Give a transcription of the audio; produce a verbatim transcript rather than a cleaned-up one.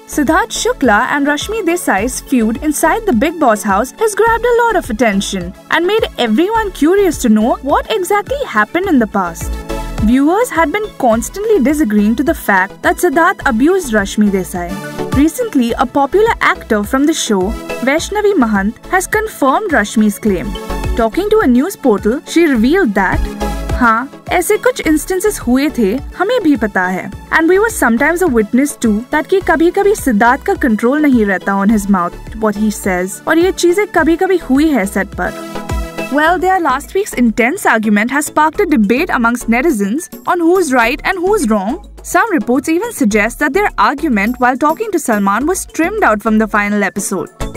Siddharth Shukla and Rashmi Desai's feud inside the Bigg Boss house has grabbed a lot of attention and made everyone curious to know what exactly happened in the past. Viewers had been constantly disagreeing to the fact that Siddharth abused Rashmi Desai. Recently, a popular actor from the show, Vaishnavi Mahant, has confirmed Rashmi's claim. Talking to a news portal, she revealed that हाँ, ऐसे कुछ instances हुए थे, हमें भी पता है. And we were sometimes a witness too that कि कभी-कभी सिद्धार्थ का control नहीं रहता on his mouth, what he says. और ये चीजें कभी-कभी हुई है set पर. Well, their last week's intense argument has sparked a debate amongst netizens on who's right and who's wrong. Some reports even suggest that their argument while talking to Salman was trimmed out from the final episode.